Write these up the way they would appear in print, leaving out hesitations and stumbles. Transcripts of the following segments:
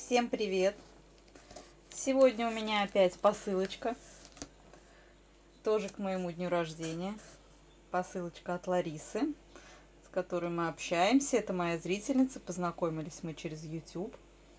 Всем привет! Сегодня у меня опять посылочка, тоже к моему дню рождения. Посылочка от Ларисы, с которой мы общаемся. Это моя зрительница, познакомились мы через YouTube.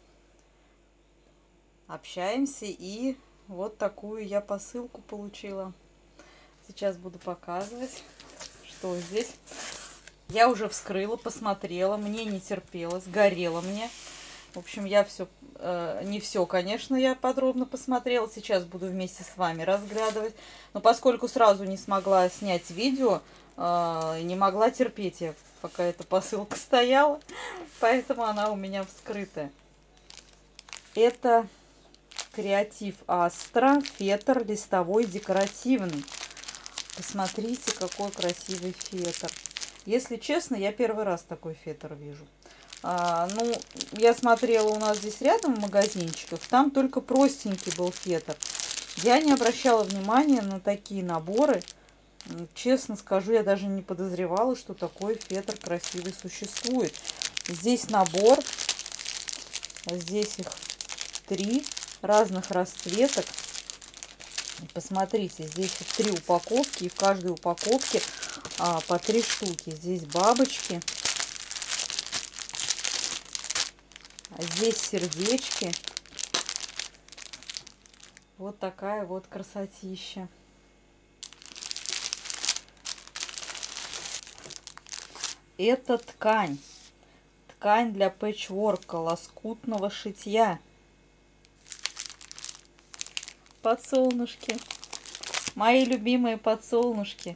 Общаемся, и вот такую я посылку получила. Сейчас буду показывать, что здесь. Я уже вскрыла, посмотрела, мне не терпелось, горело мне. В общем, я все, не все, конечно, я подробно посмотрела. Сейчас буду вместе с вами разглядывать. Но поскольку сразу не смогла снять видео, не могла терпеть я, пока эта посылка стояла. Поэтому она у меня вскрытая. Это Креатив Астра, фетр листовой декоративный. Посмотрите, какой красивый фетр. Если честно, я первый раз такой фетр вижу. Ну, я смотрела у нас здесь рядом в магазинчиках, там только простенький был фетр. Я не обращала внимания на такие наборы. Честно скажу, я даже не подозревала, что такой фетр красивый существует. Здесь набор, здесь их 3 разных расцветок. Посмотрите, здесь 3 упаковки, и в каждой упаковке по 3 штуки. Здесь бабочки. А здесь сердечки. Вот такая вот красотища. Это ткань. Ткань для пэтчворка, лоскутного шитья. Подсолнушки. Мои любимые подсолнушки.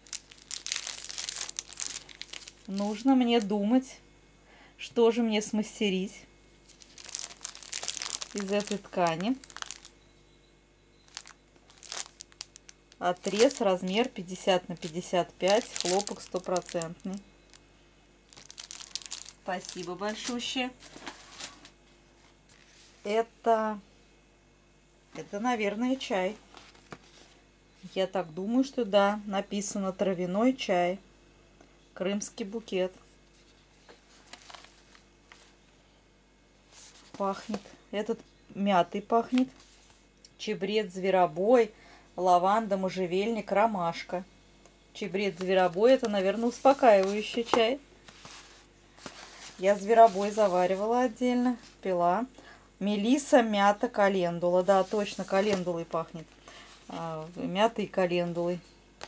Нужно мне думать, что же мне смастерить из этой ткани. Отрез, размер 50 на 55, хлопок 100%. Спасибо большущее. Это, наверное, чай. Я так думаю, что да, написано травяной чай. Крымский букет. Пахнет. Этот мятой пахнет. Чебрец, зверобой, лаванда, можжевельник, ромашка. Чебрец, зверобой — это, наверное, успокаивающий чай. Я зверобой заваривала отдельно, пила. Мелисса, мята, календула. Да, точно, календулой пахнет. Мятой и календулой.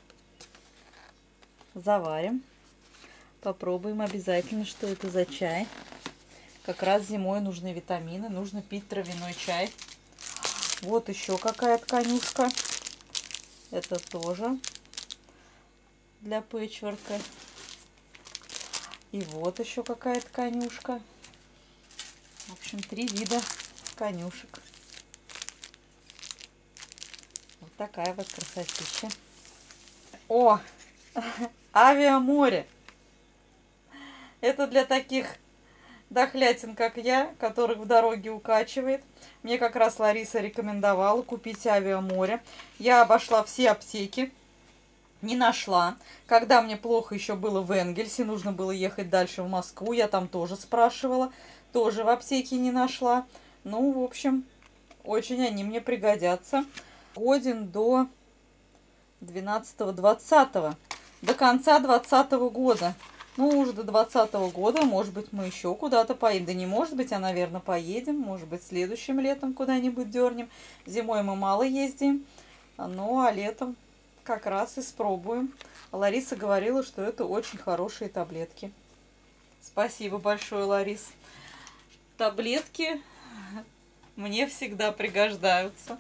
Заварим. Попробуем обязательно, что это за чай. Как раз зимой нужны витамины, нужно пить травяной чай. Вот еще какая тканюшка. Это тоже для пэтчворка. И вот еще какая тканюшка. В общем, 3 вида тканюшек. Вот такая вот красотища. О! Авиаморе! Это для таких дохлятин, как я, которых в дороге укачивает. Мне как раз Лариса рекомендовала купить Авиаморе. Я обошла все аптеки, не нашла. Когда мне плохо еще было в Энгельсе, нужно было ехать дальше в Москву, я там тоже спрашивала, тоже в аптеке не нашла. Ну, в общем, очень они мне пригодятся. Годен до 12-20, до конца 2020 года. Ну, уже до 2020 года, может быть, мы еще куда-то поедем. Да не может быть, а, наверное, поедем. Может быть, следующим летом куда-нибудь дернем. Зимой мы мало ездим. Ну, а летом как раз испробуем. Лариса говорила, что это очень хорошие таблетки. Спасибо большое, Ларис. Таблетки мне всегда пригождаются.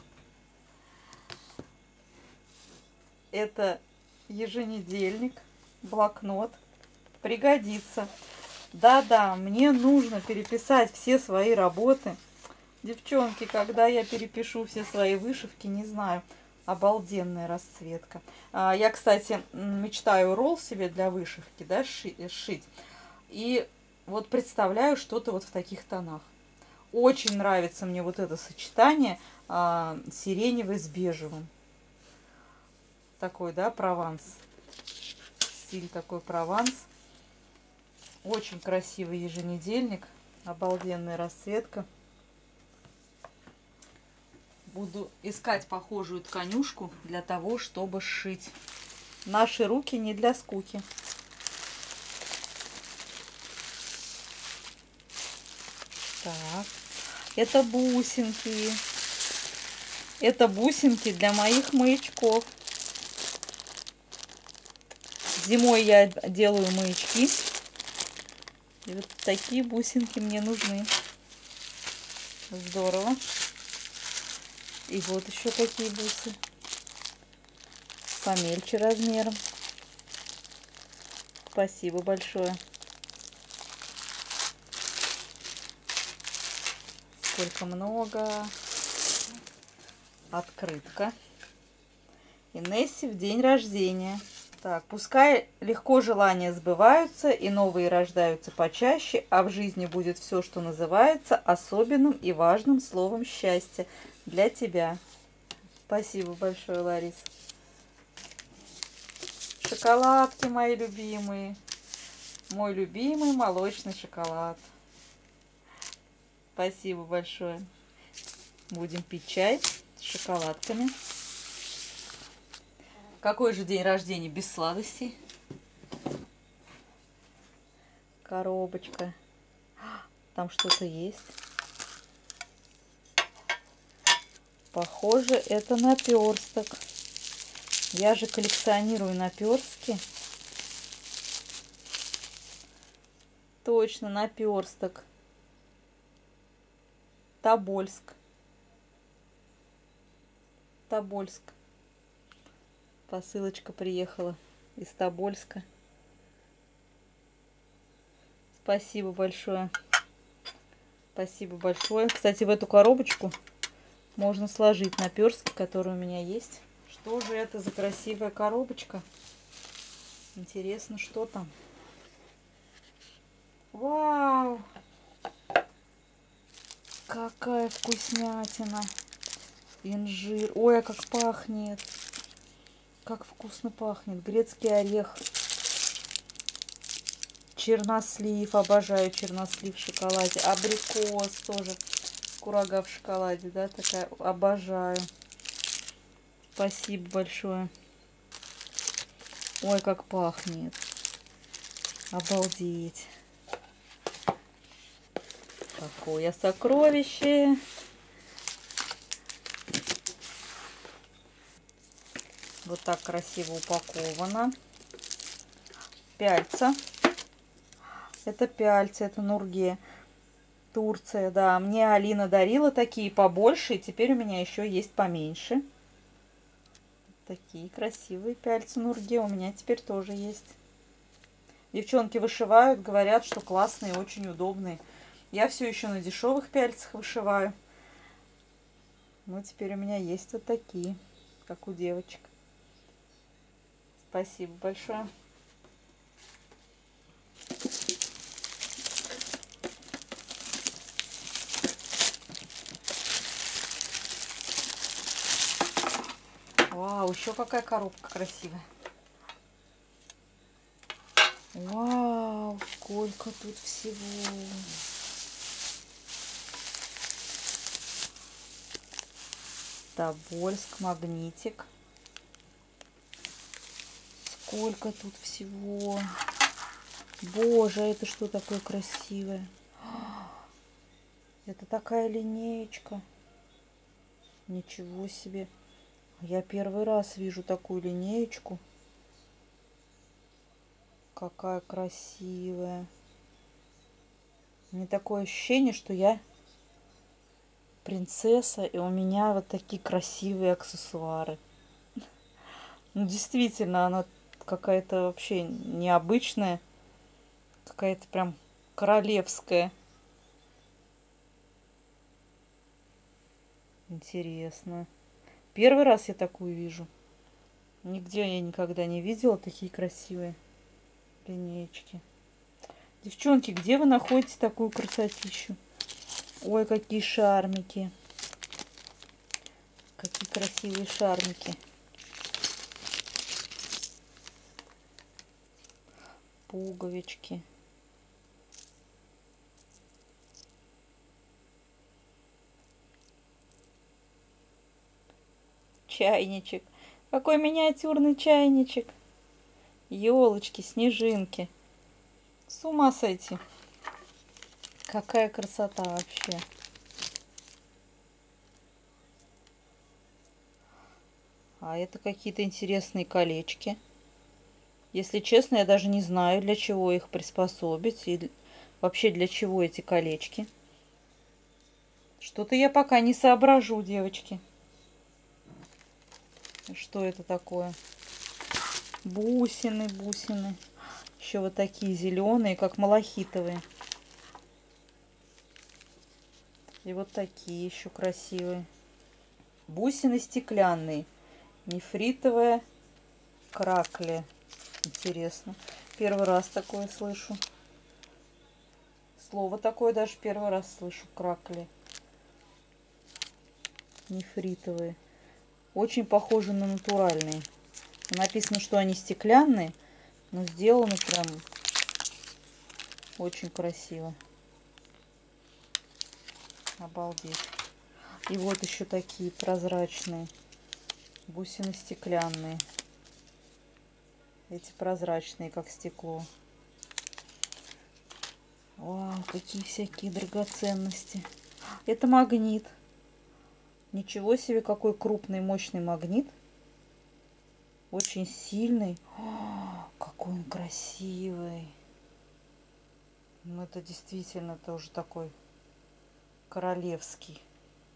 Это еженедельник, блокнот. Пригодится. Да-да, мне нужно переписать все свои работы. Девчонки, когда я перепишу все свои вышивки, не знаю. Обалденная расцветка. Я, кстати, мечтаю ролл себе для вышивки, да, сшить. И вот представляю что-то вот в таких тонах. Очень нравится мне вот это сочетание сиреневый с бежевым. Такой, да, Прованс. Стиль такой Прованс. Очень красивый еженедельник. Обалденная расцветка. Буду искать похожую тканюшку для того, чтобы сшить. Наши руки не для скуки. Так, это бусинки. Это бусинки для моих маячков. Зимой я делаю маячки. И вот такие бусинки мне нужны. Здорово. И вот еще такие бусы. Помельче размером. Спасибо большое. Сколько много. Открытка. Инессе в день рождения. Так, пускай легко желания сбываются и новые рождаются почаще, а в жизни будет все, что называется особенным и важным словом счастья для тебя. Спасибо большое, Лариса. Шоколадки мои любимые. Мой любимый молочный шоколад. Спасибо большое. Будем пить чай с шоколадками. Какой же день рождения без сладостей? Коробочка. Там что-то есть. Похоже, это наперсток. Я же коллекционирую наперстки. Точно, наперсток. Тобольск. Тобольск. Посылочка приехала из Тобольска. Спасибо большое. Спасибо большое. Кстати, в эту коробочку можно сложить наперстки, которые у меня есть. Что же это за красивая коробочка? Интересно, что там? Вау! Какая вкуснятина! Инжир. Ой, а как пахнет! Как вкусно пахнет. Грецкий орех. Чернослив. Обожаю чернослив в шоколаде. Абрикос тоже. Курага в шоколаде, да, такая. Обожаю. Спасибо большое. Ой, как пахнет. Обалдеть. Какое сокровище. Вот так красиво упаковано. Пяльца. Это пяльца, это Нурге. Турция, да. Мне Алина дарила такие побольше, и теперь у меня еще есть поменьше. Такие красивые пяльцы Нурге у меня теперь тоже есть. Девчонки вышивают, говорят, что классные, очень удобные. Я все еще на дешевых пяльцах вышиваю. Ну, теперь у меня есть вот такие, как у девочек. Спасибо большое. Вау, еще какая коробка красивая. Вау, сколько тут всего. Тобольск, магнитик. Сколько тут всего. Боже, а это что такое красивое? Это такая линеечка. Ничего себе. Я первый раз вижу такую линеечку. Какая красивая. Мне такое ощущение, что я принцесса, и у меня вот такие красивые аксессуары. Ну, действительно, она какая-то вообще необычная. Какая-то прям королевская. Интересно. Первый раз я такую вижу. Нигде я никогда не видела такие красивые линеечки. Девчонки, где вы находите такую красотищу? Ой, какие шармики. Какие красивые шармики. Пуговички. чайничек. Какой миниатюрный чайничек. Елочки, снежинки. С ума сойти. Какая красота вообще. А это какие-то интересные колечки. Если честно, я даже не знаю, для чего их приспособить. И вообще для чего эти колечки. Что-то я пока не соображу, девочки. Что это такое? Бусины, бусины. Еще вот такие зеленые, как малахитовые. И вот такие еще красивые. Бусины стеклянные. Нефритовая кракли. Интересно. Первый раз такое слышу. Слово такое даже первый раз слышу. Кракли. Нефритовые. Очень похожи на натуральные. Написано, что они стеклянные, но сделаны прям очень красиво. Обалдеть. И вот еще такие прозрачные. Бусины стеклянные. Эти прозрачные, как стекло. Вау, какие всякие драгоценности. Это магнит. Ничего себе, какой крупный, мощный магнит. Очень сильный. О, какой он красивый. Ну, это действительно тоже такой королевский.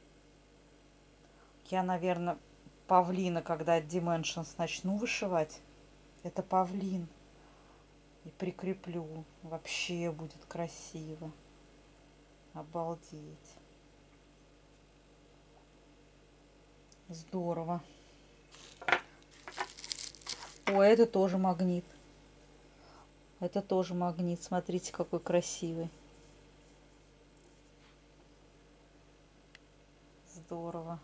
Я, наверное, павлина, когда от Dimensions начну вышивать. Это павлин. И прикреплю. Вообще будет красиво. Обалдеть. Здорово. О, это тоже магнит. Это тоже магнит. Смотрите, какой красивый. Здорово.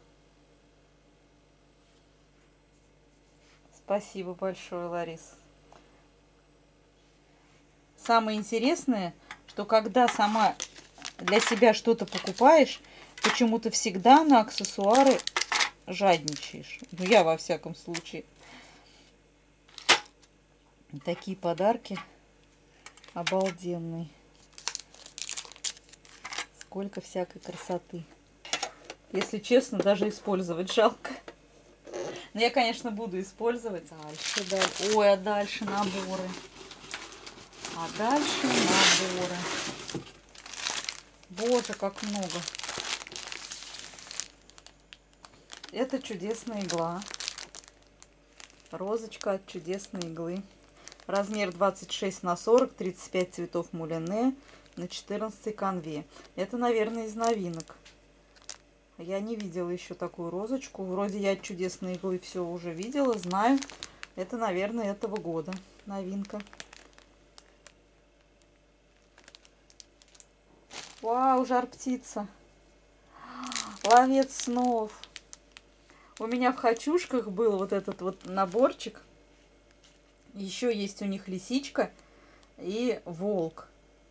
Спасибо большое, Ларис. Самое интересное, что когда сама для себя что-то покупаешь, почему-то всегда на аксессуары жадничаешь. Ну, я во всяком случае. Такие подарки обалденные. Сколько всякой красоты. Если честно, даже использовать жалко. Но я, конечно, буду использовать. Дальше, дальше. Ой, а дальше наборы. А дальше наборы. Боже, как много. Это чудесная игла. Розочка от чудесной иглы. Размер 26 на 40, 35 цветов мулине на 14 канве. Это, наверное, из новинок. Я не видела еще такую розочку. Вроде я от чудесной иглы все уже видела, знаю. Это, наверное, этого года новинка. Вау, жар-птица. Ловец снов. У меня в хочушках был вот этот вот наборчик. Еще есть у них лисичка и волк.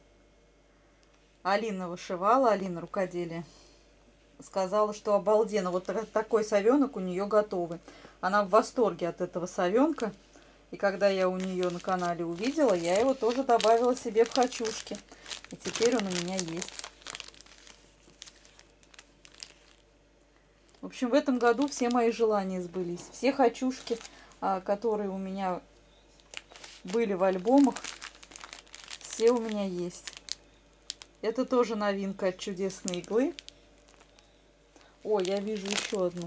Алина вышивала, Алина рукоделие. Сказала, что обалденно. Вот такой совенок у нее готовый. Она в восторге от этого совенка. И когда я у нее на канале увидела, я его тоже добавила себе в хочушки. И теперь он у меня есть. В общем, в этом году все мои желания сбылись. Все хочушки, которые у меня были в альбомах, все у меня есть. Это тоже новинка от чудесной иглы. О, я вижу еще одну.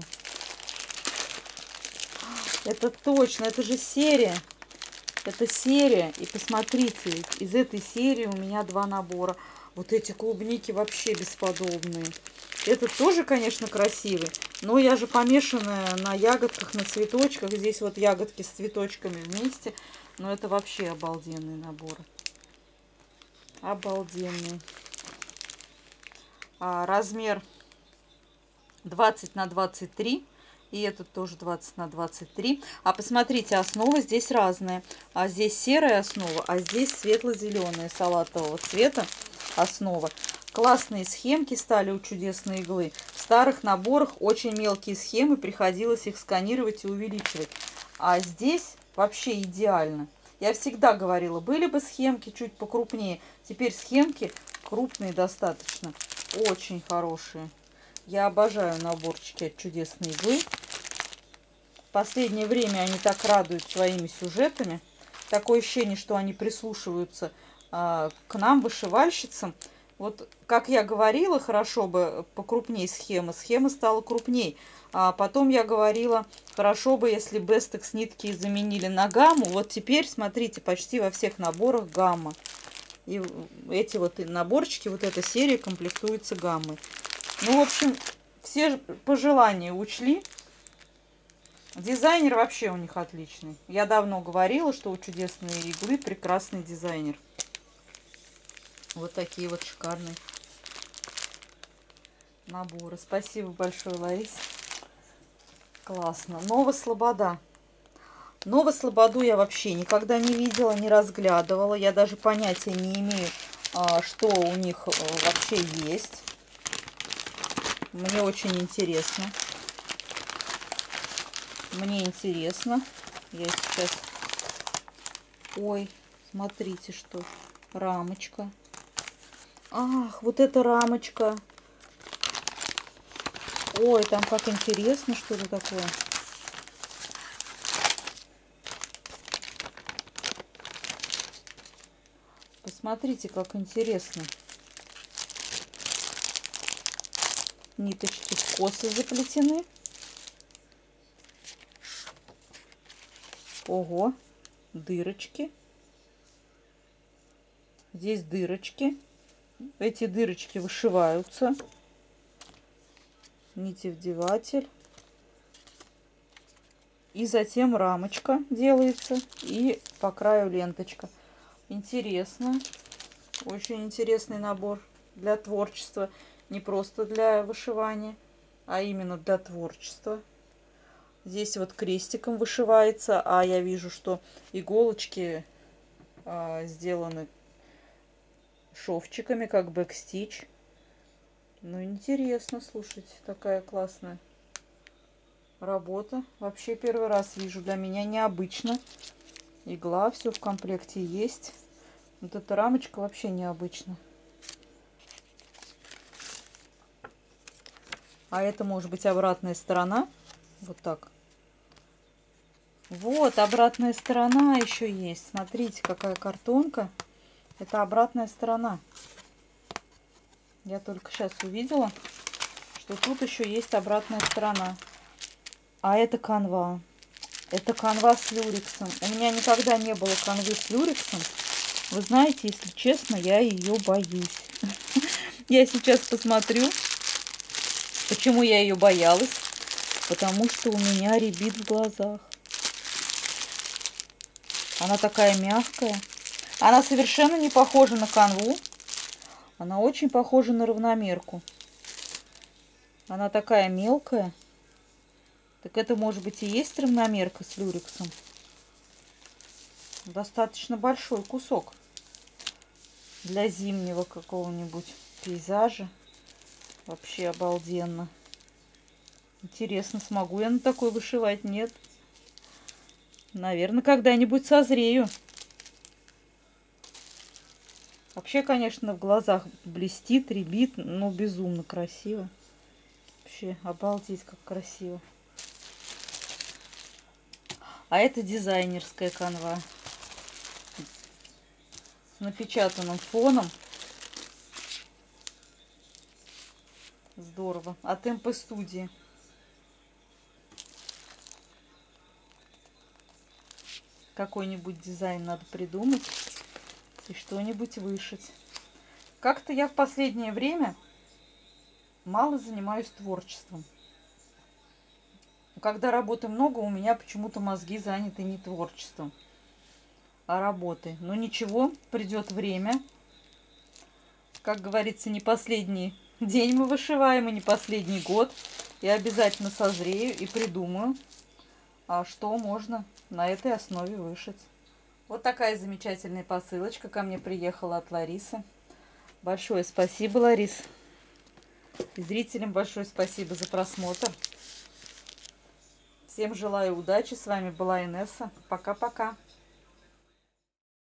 Это точно, это же серия. Это серия. И посмотрите, из этой серии у меня два набора. Вот эти клубники вообще бесподобные. Этот тоже, конечно, красивый. Но я же помешанная на ягодках, на цветочках. Здесь вот ягодки с цветочками вместе. Но это вообще обалденный набор. Обалденный. Размер 20 на 23. И этот тоже 20 на 23. А посмотрите, основа здесь разная. А здесь серая основа, а здесь светло-зеленая салатового цвета основа. Классные схемки стали у чудесной иглы. В старых наборах очень мелкие схемы, приходилось их сканировать и увеличивать. А здесь вообще идеально. Я всегда говорила, были бы схемки чуть покрупнее. Теперь схемки крупные достаточно. Очень хорошие. Я обожаю наборчики от чудесной иглы. В последнее время они так радуют своими сюжетами. Такое ощущение, что они прислушиваются к нам, вышивальщицам. Вот, как я говорила, хорошо бы покрупнее схема. Схема стала крупней. А потом я говорила, хорошо бы, если Bestex нитки заменили на гамму. Вот теперь, смотрите, почти во всех наборах гамма. И эти вот наборчики, вот эта серия комплектуется гаммой. Ну, в общем, все пожелания учли. Дизайнер вообще у них отличный. Я давно говорила, что у чудесной иглы прекрасный дизайнер. Вот такие вот шикарные наборы. Спасибо большое, Ларис. Классно. Новослобода. Новослободу я вообще никогда не видела, не разглядывала. Я даже понятия не имею, что у них вообще есть. Мне очень интересно. Мне интересно. Я сейчас... Ой, смотрите, что. Рамочка. Ах, вот эта рамочка. Ой, там как интересно, что это такое. Посмотрите, как интересно. Ниточки в косы заплетены. Ого, дырочки. Здесь дырочки. Эти дырочки вышиваются. Нитевдеватель. И затем рамочка делается. И по краю ленточка. Интересно. Очень интересный набор для творчества. Не просто для вышивания, а именно для творчества. Здесь вот крестиком вышивается. А я вижу, что иголочки сделаны шовчиками, как бэкстич. Ну, интересно, слушайте, такая классная работа. Вообще первый раз вижу, для меня необычно. Игла, все в комплекте есть. Вот эта рамочка вообще необычна. А это может быть обратная сторона. Вот так. Вот, обратная сторона еще есть. Смотрите, какая картонка. Это обратная сторона. Я только сейчас увидела, что тут еще есть обратная сторона. А это канва. Это канва с люрексом. У меня никогда не было канвы с люрексом. Вы знаете, если честно, я ее боюсь. Я сейчас посмотрю, почему я ее боялась. Потому что у меня рябит в глазах. Она такая мягкая. Она совершенно не похожа на канву. Она очень похожа на равномерку. Она такая мелкая. Так это, может быть, и есть равномерка с люрексом. Достаточно большой кусок для зимнего какого-нибудь пейзажа. Вообще обалденно. Интересно, смогу я на такой вышивать? Нет. Наверное, когда-нибудь созрею. Вообще, конечно, в глазах блестит, рябит, но безумно красиво. Вообще, обалдеть, как красиво. А это дизайнерская канва. С напечатанным фоном. Здорово. От МП студии. Какой-нибудь дизайн надо придумать и что-нибудь вышить. Как-то я в последнее время мало занимаюсь творчеством. Когда работы много, у меня почему-то мозги заняты не творчеством, а работой. Но ничего, придет время. Как говорится, не последний день мы вышиваем, и не последний год. Я обязательно созрею и придумаю, что можно на этой основе вышить. Вот такая замечательная посылочка ко мне приехала от Ларисы. Большое спасибо, Ларис. И зрителям большое спасибо за просмотр. Всем желаю удачи. С вами была Инесса. Пока-пока.